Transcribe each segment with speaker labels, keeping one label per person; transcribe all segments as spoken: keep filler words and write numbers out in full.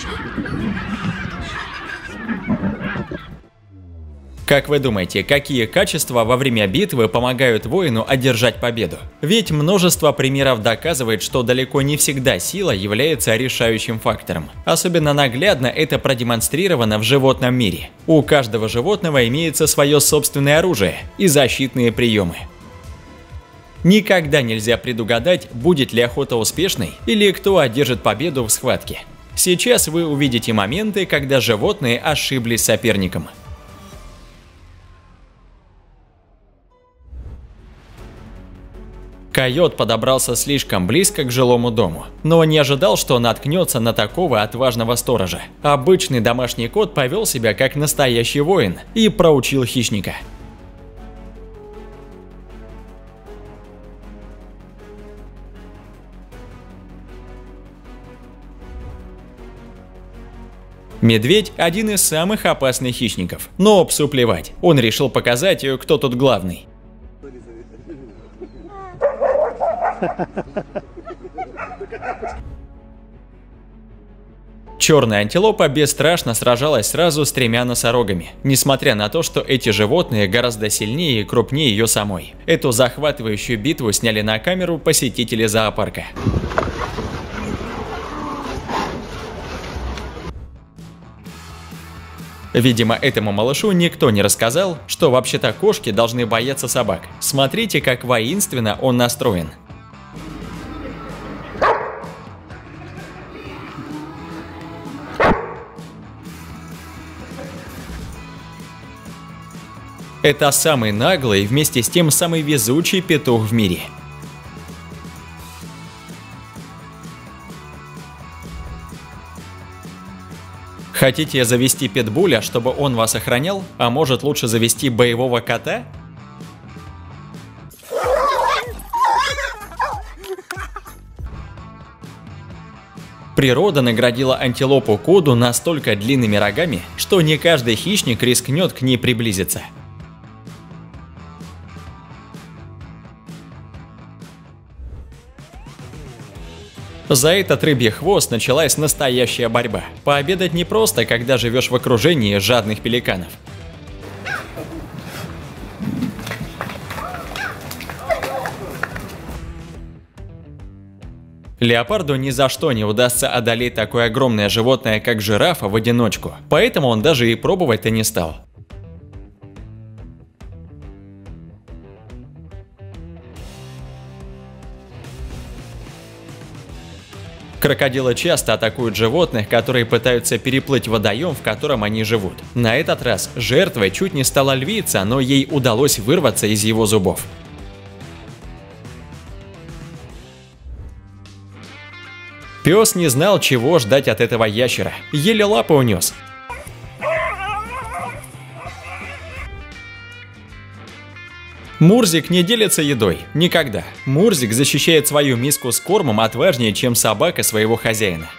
Speaker 1: Как вы думаете, какие качества во время битвы помогают воину одержать победу? Ведь множество примеров доказывает, что далеко не всегда сила является решающим фактором. Особенно наглядно это продемонстрировано в животном мире. У каждого животного имеется свое собственное оружие и защитные приемы. Никогда нельзя предугадать, будет ли охота успешной или кто одержит победу в схватке. Сейчас вы увидите моменты, когда животные ошиблись соперником. Койот подобрался слишком близко к жилому дому, но не ожидал, что наткнется на такого отважного сторожа. Обычный домашний кот повел себя как настоящий воин и проучил хищника. Медведь – один из самых опасных хищников, но псу плевать. Он решил показать, кто тут главный. Черная антилопа бесстрашно сражалась сразу с тремя носорогами, несмотря на то, что эти животные гораздо сильнее и крупнее ее самой. Эту захватывающую битву сняли на камеру посетители зоопарка. Видимо, этому малышу никто не рассказал, что вообще-то кошки должны бояться собак. Смотрите, как воинственно он настроен. Это самый наглый и вместе с тем самый везучий петух в мире. Хотите завести питбуля, чтобы он вас охранял? А может, лучше завести боевого кота? Природа наградила антилопу Коду настолько длинными рогами, что не каждый хищник рискнет к ней приблизиться. За этот рыбий хвост началась настоящая борьба. Пообедать непросто, когда живешь в окружении жадных пеликанов. Леопарду ни за что не удастся одолеть такое огромное животное, как жирафа, в одиночку, поэтому он даже и пробовать-то не стал. Крокодилы часто атакуют животных, которые пытаются переплыть водоем, в котором они живут. На этот раз жертвой чуть не стала львица, но ей удалось вырваться из его зубов. Пес не знал, чего ждать от этого ящера, еле лапы унес. Мурзик не делится едой. Никогда. Мурзик защищает свою миску с кормом отважнее, чем собака своего хозяина.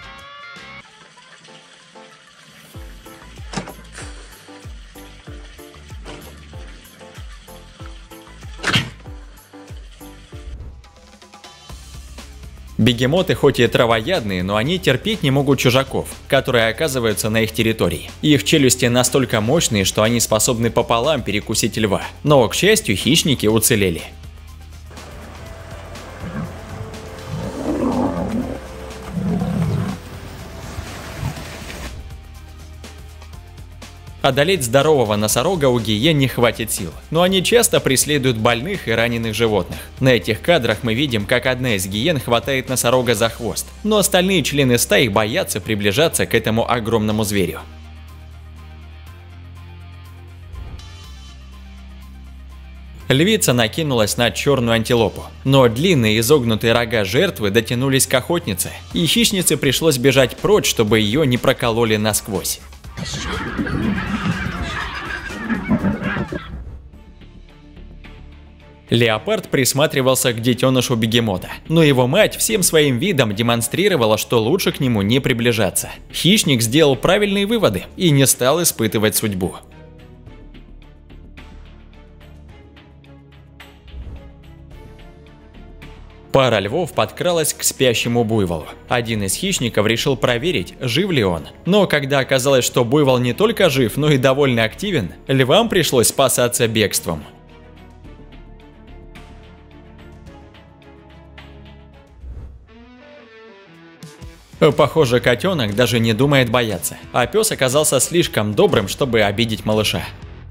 Speaker 1: Бегемоты хоть и травоядные, но они терпеть не могут чужаков, которые оказываются на их территории. Их челюсти настолько мощные, что они способны пополам перекусить льва. Но, к счастью, хищники уцелели. Одолеть здорового носорога у гиен не хватит сил, но они часто преследуют больных и раненых животных. На этих кадрах мы видим, как одна из гиен хватает носорога за хвост, но остальные члены стаи боятся приближаться к этому огромному зверю. Львица накинулась на черную антилопу, но длинные изогнутые рога жертвы дотянулись к охотнице, и хищнице пришлось бежать прочь, чтобы ее не прокололи насквозь. Леопард присматривался к детенышу бегемота, но его мать всем своим видом демонстрировала, что лучше к нему не приближаться. Хищник сделал правильные выводы и не стал испытывать судьбу. Пара львов подкралась к спящему буйволу. Один из хищников решил проверить, жив ли он. Но когда оказалось, что буйвол не только жив, но и довольно активен, львам пришлось спасаться бегством. Похоже, котенок даже не думает бояться, а пес оказался слишком добрым, чтобы обидеть малыша.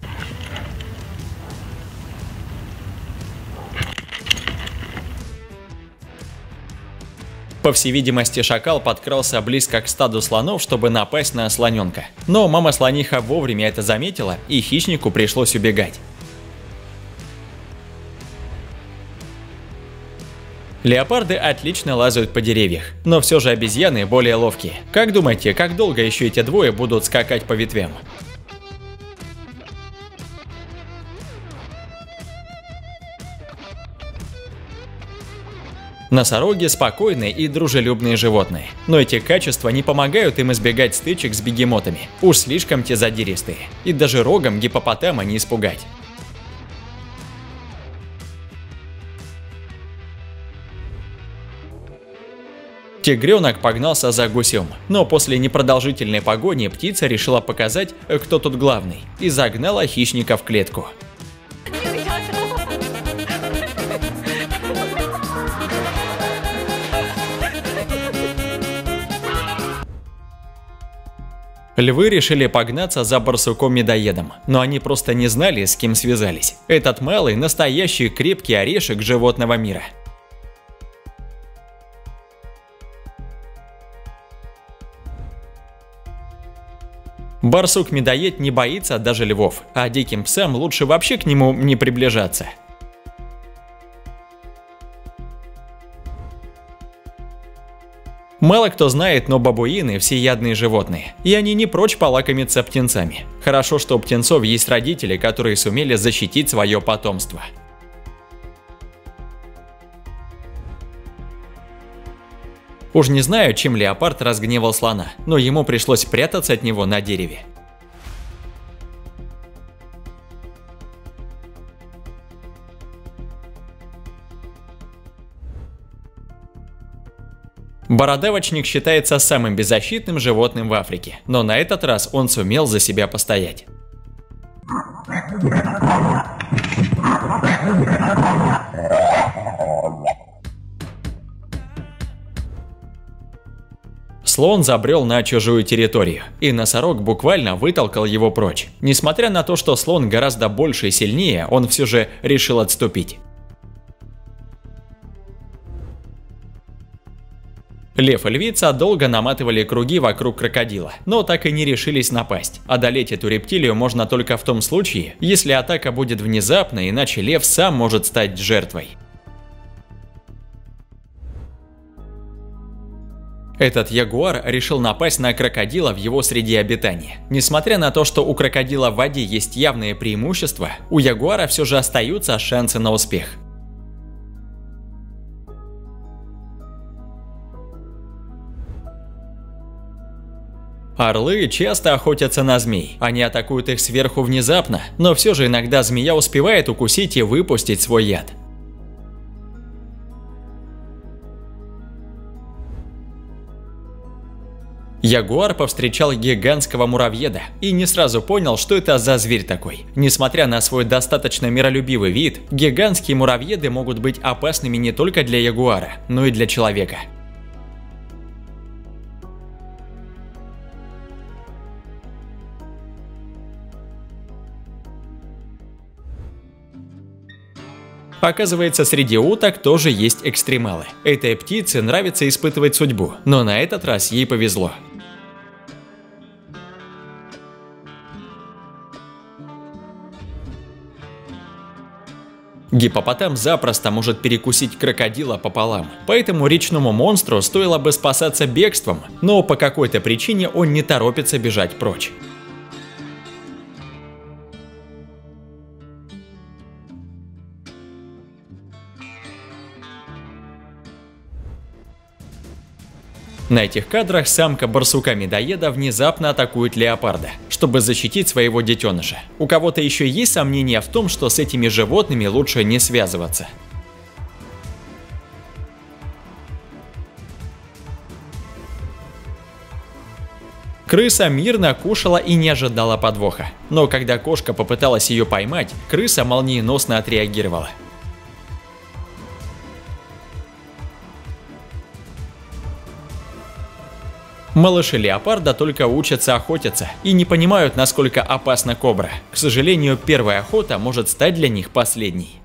Speaker 1: По всей видимости, шакал подкрался близко к стаду слонов, чтобы напасть на слоненка. Но мама-слониха вовремя это заметила, и хищнику пришлось убегать. Леопарды отлично лазают по деревьям, но все же обезьяны более ловкие. Как думаете, как долго еще эти двое будут скакать по ветвям? Носороги – спокойные и дружелюбные животные, но эти качества не помогают им избегать стычек с бегемотами, уж слишком те задиристые, и даже рогом гиппопотама не испугать. Тигренок погнался за гусем, но после непродолжительной погони птица решила показать, кто тут главный, и загнала хищника в клетку. Львы решили погнаться за барсуком-медоедом, но они просто не знали, с кем связались. Этот малый – настоящий крепкий орешек животного мира. Барсук-медоед не боится даже львов, а диким псам лучше вообще к нему не приближаться. Мало кто знает, но бабуины – всеядные животные, и они не прочь полакомиться птенцами. Хорошо, что у птенцов есть родители, которые сумели защитить свое потомство. Уж не знаю, чем леопард разгневал слона, но ему пришлось прятаться от него на дереве. Бородавочник считается самым беззащитным животным в Африке, но на этот раз он сумел за себя постоять. Слон забрел на чужую территорию, и носорог буквально вытолкал его прочь. Несмотря на то, что слон гораздо больше и сильнее, он все же решил отступить. Лев и львица долго наматывали круги вокруг крокодила, но так и не решились напасть. Одолеть эту рептилию можно только в том случае, если атака будет внезапной, иначе лев сам может стать жертвой. Этот ягуар решил напасть на крокодила в его среде обитания. Несмотря на то, что у крокодила в воде есть явные преимущества, у ягуара все же остаются шансы на успех. Орлы часто охотятся на змей. Они атакуют их сверху внезапно, но все же иногда змея успевает укусить и выпустить свой яд. Ягуар повстречал гигантского муравьеда и не сразу понял, что это за зверь такой. Несмотря на свой достаточно миролюбивый вид, гигантские муравьеды могут быть опасными не только для ягуара, но и для человека. Оказывается, среди уток тоже есть экстремалы. Этой птице нравится испытывать судьбу, но на этот раз ей повезло. Гиппопотам запросто может перекусить крокодила пополам, поэтому речному монстру стоило бы спасаться бегством, но по какой-то причине он не торопится бежать прочь. На этих кадрах самка барсука-медоеда внезапно атакует леопарда, чтобы защитить своего детеныша. У кого-то еще есть сомнения в том, что с этими животными лучше не связываться. Крыса мирно кушала и не ожидала подвоха. Но когда кошка попыталась ее поймать, крыса молниеносно отреагировала. Малыши леопарда только учатся охотиться и не понимают, насколько опасна кобра. К сожалению, первая охота может стать для них последней.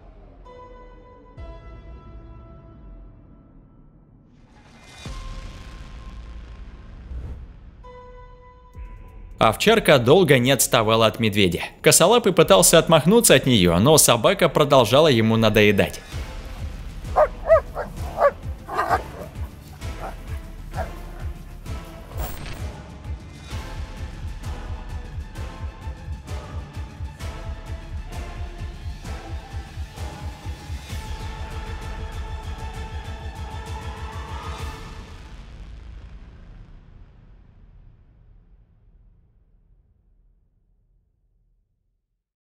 Speaker 1: Овчарка долго не отставала от медведя. Косолапый пытался отмахнуться от нее, но собака продолжала ему надоедать.